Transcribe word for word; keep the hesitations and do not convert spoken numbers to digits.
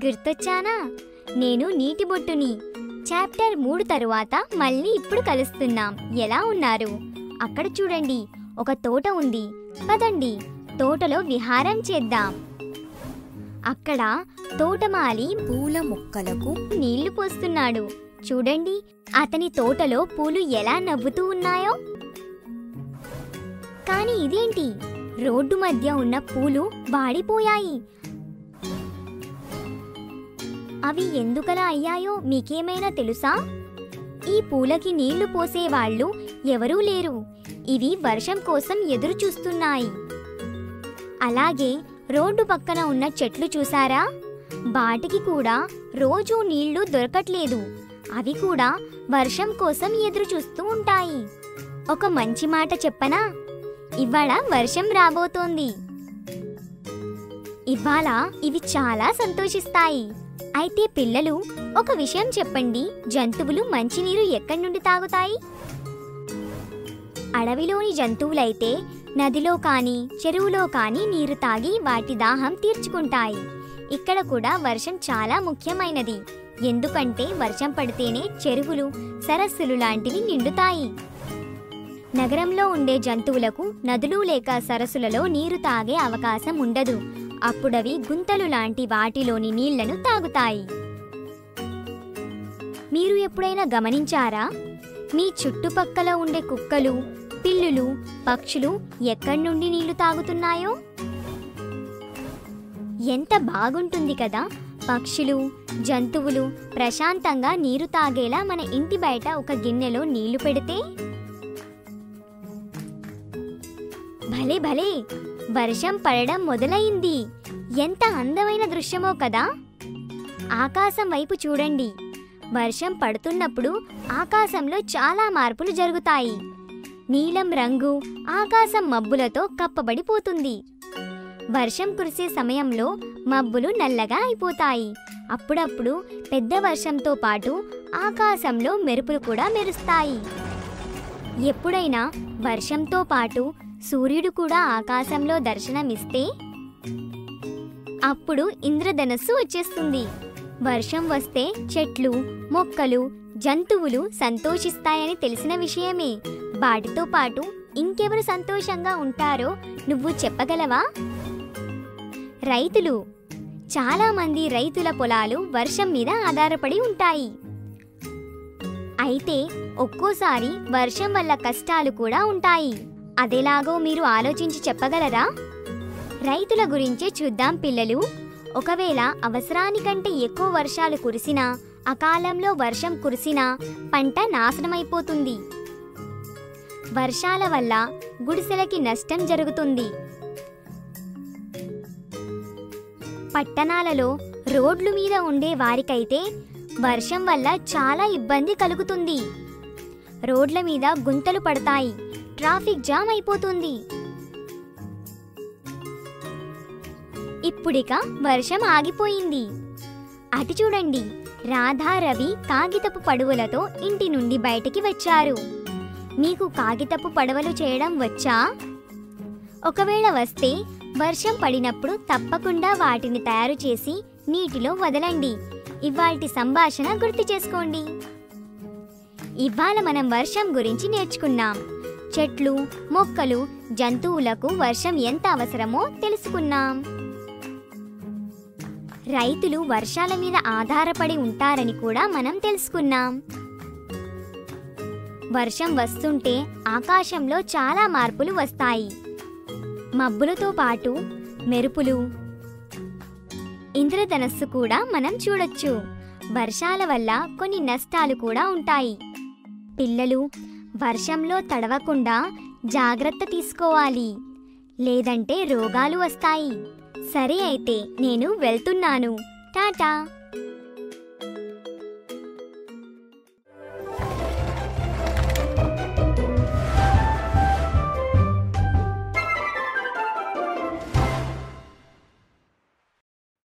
గుర్తొచ్చానా? నేను నీటి బొట్టుని. చాప్టర్ మూడు తరువాత మళ్ళీ ఇప్పుడు కలుస్తున్నాం. ఎలా ఉన్నారు? అక్కడ చూడండి, ఒక తోట ఉంది. పదండి, తోటలో విహారం చేద్దాం. అక్కడ తోటమాలి పూల మొక్కలకు నీళ్లు పోస్తున్నాడు. చూడండి, అతని తోటలో పూలు ఎలా నవ్వుతూ ఉన్నాయో. కానీ ఇదేంటి? రోడ్డు మధ్య ఉన్న పూలు వాడిపోయాయి. అవి ఎందుకలా అయ్యాయో మీకేమైనా తెలుసా? ఈ పూలకి నీళ్లు పోసేవాళ్ళు ఎవరూ లేరు. ఇవి వర్షం కోసం ఎదురు చూస్తున్నాయి. అలాగే రోడ్డు పక్కన ఉన్న చెట్లు చూసారా? వాటికి కూడా రోజూ నీళ్లు దొరకట్లేదు. అవి కూడా వర్షం కోసం ఎదురు చూస్తూ ఉంటాయి. ఒక మంచి మాట చెప్పనా? ఇవాళ వర్షం రాబోతోంది. ఇవాళ ఇవి చాలా సంతోషిస్తాయి. అయితే పిల్లలు, ఒక విషయం చెప్పండి, జంతువులు మంచినీరు ఎక్కడి నుండి తాగుతాయి? అడవిలోని జంతువులైతే నదిలో కానీ చెరువులో కానీ నీరు తాగి వాటి దాహం తీర్చుకుంటాయి. ఇక్కడ కూడా వర్షం చాలా ముఖ్యమైనది. ఎందుకంటే వర్షం పడితేనే చెరువులు, సరస్సులు లాంటివి నిండుతాయి. నగరంలో ఉండే జంతువులకు నదులు లేక సరస్సులలో నీరు తాగే అవకాశం ఉండదు. అప్పుడవి గుంతలు లాంటి వాటిలోని నీళ్లను తాగుతాయి. మీరు ఎప్పుడైనా గమనించారా? మీ చుట్టుపక్కల ఉండే కుక్కలు, పిల్లులు, పక్షులు ఎక్కడి నుండి నీళ్లు తాగుతున్నాయో? ఎంత బాగుంటుంది కదా! పక్షులు, జంతువులు ప్రశాంతంగా నీరు తాగేలా మన ఇంటి బయట ఒక గిన్నెలో నీళ్లు పెడితే. భలే భలే, వర్షం పడడం మొదలైంది. ఎంత అందమైన దృశ్యమో కదా! ఆకాశం వైపు చూడండి. వర్షం పడుతున్నప్పుడు ఆకాశంలో చాలా మార్పులు జరుగుతాయి. నీలం రంగు ఆకాశం మబ్బులతో కప్పబడిపోతుంది. వర్షం కురిసే సమయంలో మబ్బులు నల్లగా అయిపోతాయి. అప్పుడప్పుడు పెద్ద వర్షంతో పాటు ఆకాశంలో మెరుపులు కూడా మెరుస్తాయి. ఎప్పుడైనా వర్షంతో పాటు సూర్యుడు కూడా ఆకాశంలో దర్శనమిస్తే అప్పుడు ఇంద్రధనస్సు వచ్చేస్తుంది. వర్షం వస్తే చెట్లు, మొక్కలు, జంతువులు సంతోషిస్తాయని తెలిసిన విషయమే. వాటితో పాటు ఇంకెవరు సంతోషంగా ఉంటారో నువ్వు చెప్పగలవా? రైతులు. చాలా మంది రైతుల పొలాలు వర్షం మీద ఆధారపడి ఉంటాయి. అయితే ఒక్కోసారి వర్షం వల్ల కష్టాలు కూడా ఉంటాయి. అదెలాగో మీరు ఆలోచించి చెప్పగలరా? రైతుల గురించే చూద్దాం పిల్లలు. ఒకవేళ అవసరానికంటే ఎక్కువ వర్షాలు కురిసినా, అకాలంలో వర్షం కురిసినా పంట నాశనమైపోతుంది. వర్షాల వల్ల గుడిసెలకి నష్టం జరుగుతుంది. పట్టణాలలో రోడ్లు మీద ఉండే వారికైతే వర్షం వల్ల చాలా ఇబ్బంది కలుగుతుంది. రోడ్ల మీద గుంతలు పడతాయి, ట్రాఫిక్ జామ్ అయిపోతుంది. ఇప్పుడిక వర్షం ఆగిపోయింది. అటు చూడండి, రాధా, రవి కాగితపు పడవలతో ఇంటి నుండి బయటికి వచ్చారు. మీకు కాగితపు పడవలు చేయడం వచ్చా? ఒకవేళ వస్తే వర్షం పడినప్పుడు తప్పకుండా వాటిని తయారు చేసి నీటిలో వదలండి. ఇవాల్టి సంభాషణ గుర్తు చేసుకోండి. ఇవాళ మనం వర్షం గురించి నేర్చుకున్నాం. చెట్లు, మొక్కలు, జంతువులకు వర్షం ఎంత అవసరమో తెలుసుకున్నాం. రైతులు వర్షాల మీద ఆధారపడి ఉంటారని కూడా మనం తెలుసుకున్నాం. వర్షం వస్తుంటే ఆకాశంలో చాలా మార్పులు వస్తాయి. మబ్బులతో పాటు మెరుపులు, ఇంద్రధనస్సు కూడా మనం చూడొచ్చు. వర్షాల వల్ల కొన్ని నష్టాలు కూడా ఉంటాయి. పిల్లలు, వర్షంలో తడవకుండా జాగ్రత్త తీసుకోవాలి, లేదంటే రోగాలు వస్తాయి. సరే అయితే నేను వెళ్తున్నాను. టాటా.